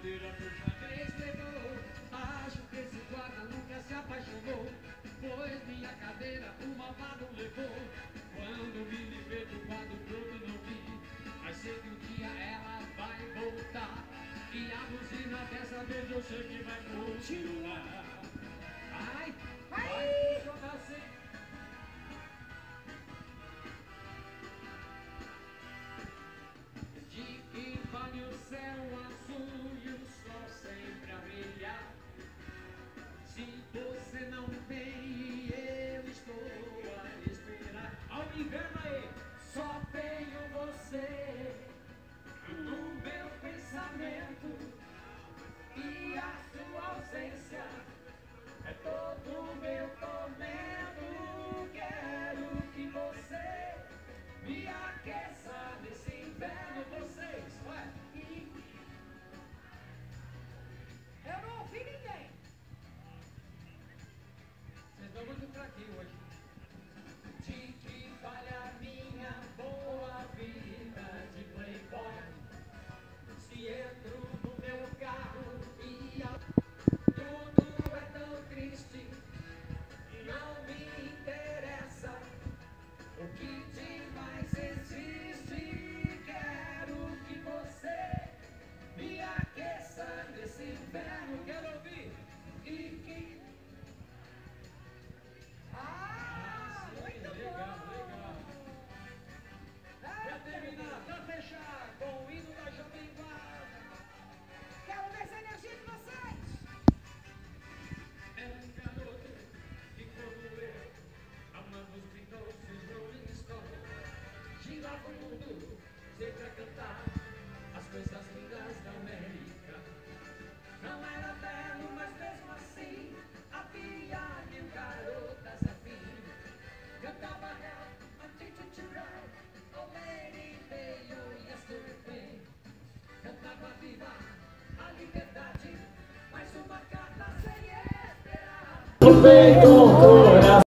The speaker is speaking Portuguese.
bandeira do xadrez levou. Acho que esse guarda nunca se apaixonou, pois minha cadeira o malvado levou. Quando me livrei do quadro todo não vi, mas sei que um dia ela vai voltar. E a buzina dessa vez eu sei que vai continuar. Ai, vai jogar assim. De que vale o céu azul e o sol sempre a brilhar, se você não vem e eu estou a esperar? Ao inverno aí, só tenho você no meu pensamento, e a sua ausência é todo o meu tormento. Quero que você me aqueça nesse inverno. Vocês, vai! Eu não ouvi ninguém. Vocês estão muito fraquinhos hoje. De que vale a minha boa vida de playboy, se entro no meu carro e tudo é tão triste e não me interessa o que demais existe? Quero que você me aqueça nesse inverno. Quero ouvir. Muito legal, legal. Pra terminar, pra fechar com o hino da Jovem Guarda. Quero ver essa energia de vocês. Era um garoto que, como eu, amando os Beatles e os Rolling Stones, girava o mundo sempre a cantar as coisas lindas da América. Não era belo, mas mesmo assim havia mil garotas afim. Cantava Help, I'm teaching to ride, oh lady, may you yesterday. Cantava viva a liberdade, mais uma carta sem esperar.